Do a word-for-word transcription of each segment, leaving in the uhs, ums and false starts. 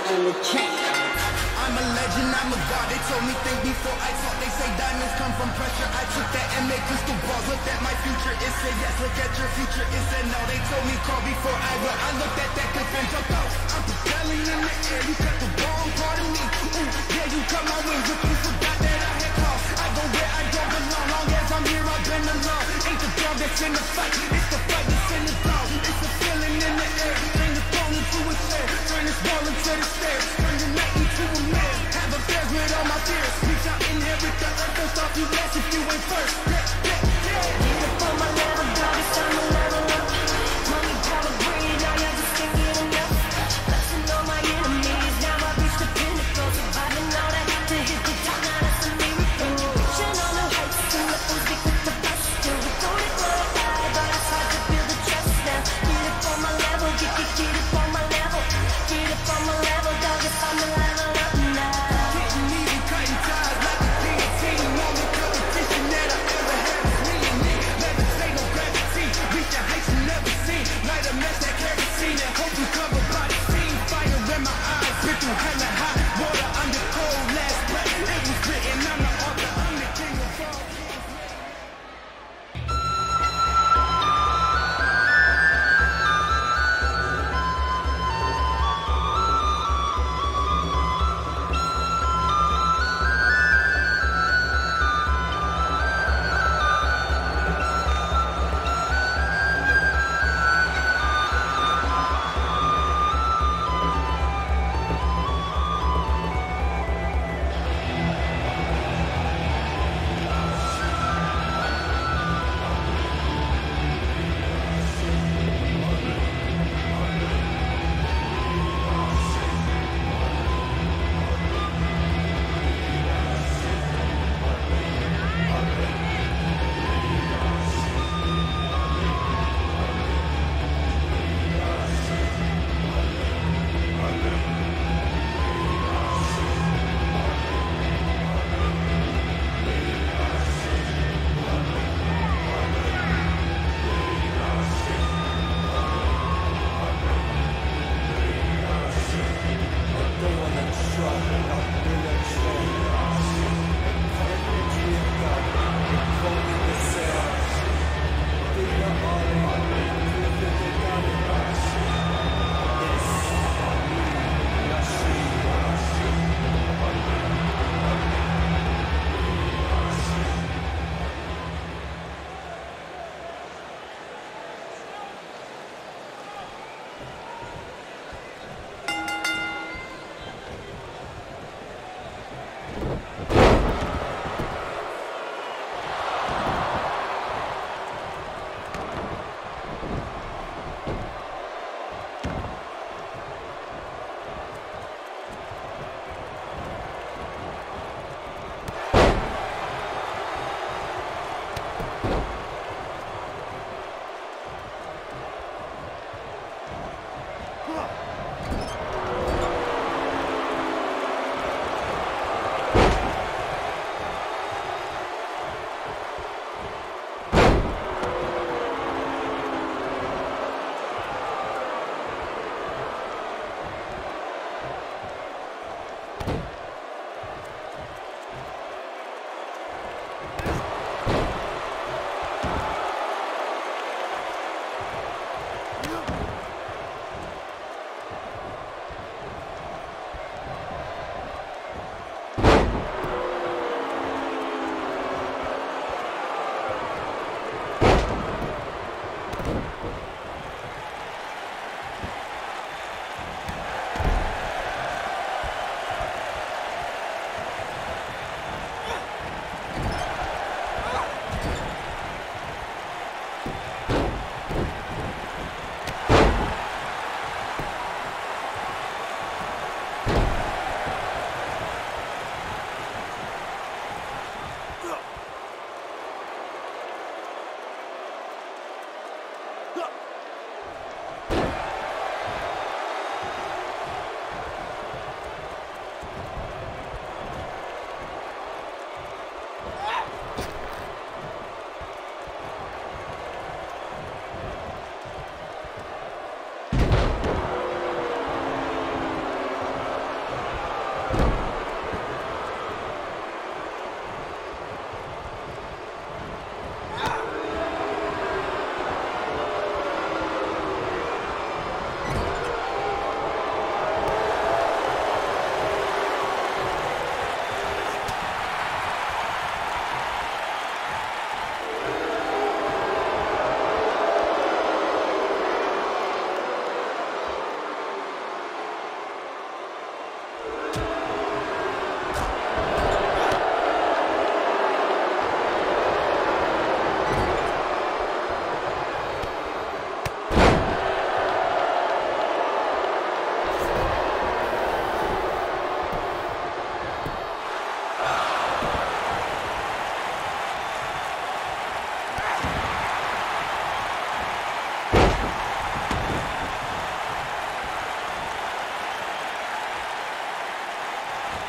on the track. I'm a legend, I'm a god. They told me think before I talk. They say diamonds come from pressure. I took that and made crystal balls. Looked at my future, it said yes. Look at your future, it said no. They told me call before I run. I looked at that cliff and jumped out. I'm propelling in the air. You cut the wrong part of me. Ooh, yeah, you cut my wings, but you forgot that I had claws. I go where I don't belong. Long as I'm here, I've been alone. Ain't the dog that's in the fight. It's the fight that's in the dog. It's the feeling in the air. Turn the phone into a chair. Turn this ball into the stairs. Turn the night into a man. Have affairs with all my fears. Reach out, inherit the earth. Don't stop you last if you ain't first. Yeah, yeah, yeah. Get up on my level, dog, it's time to level up. Money, power, greed, now I just can't get enough. Blessing all my enemies, now I reach the pinnacle. Surviving all that to hit the top, now that's a miracle. Reaching all the heights and nothing's big with the best. Still we throw it right high, but it's hard to build the trust now. Get up on my level, get, get, get up on my level. Get up on my level, dog, it's time to level up now. Getting even cutting ties like a guillotine. Only competition that I ever had was me and me. Levitate, no gravity. Reach the heights you never seen. Light a match that kerosene and hope you covered by the scene. Fire in my eyes, been through hell and hot water under cold. Last breath, it was written. I'm the author, I'm the king of all.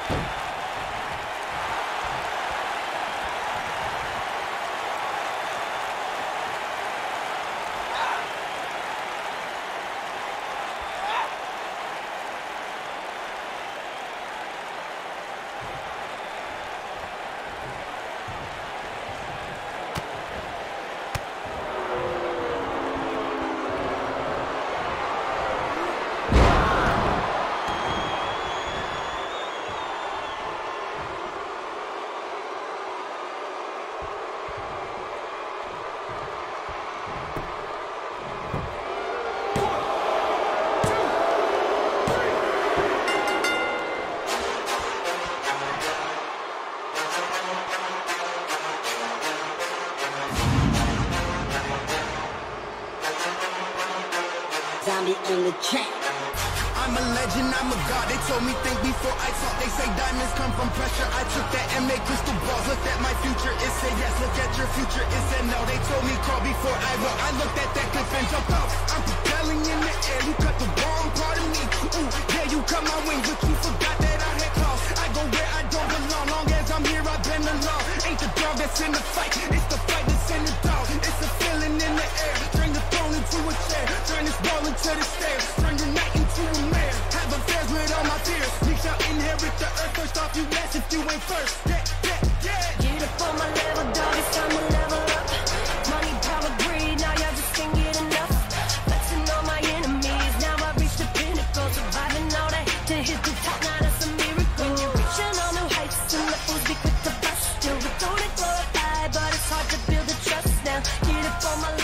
Zombie in the chat. I'm a legend, I'm a god. They told me think before I talk. They say diamonds come from pressure. I took that and made crystal balls. Looked at my future, it said yes. Look at your future, it said no. They told me crawl before I walk. I looked at that cliff and jumped off. I'm propelling in the air. You cut the wrong part of me. Ooh, yeah, you cut my wings, but you forgot that I had claws. I go where I don't belong. Long as I'm here, I bend the law. Ain't the dog that's in the fight, it's the fight that's in the dog. It's a feeling in the air. Turn the throne into a chair. Turn this ball into the stairs. Turn your night into a mare. Have affairs with all my fears. You shall inherit the earth. First off, you last if you ain't first. Yeah, yeah, yeah. Get up on my level, dog, it's time to level up. Money, power, greed, now y'all just can't get enough. Flexing on my enemies, now I reach the pinnacle. Surviving all that to hit the top, now that's a miracle. When you're reaching on new heights and levels, be quick to bust you. We don't glorify, but it's hard to build the trust now. Get up on my level.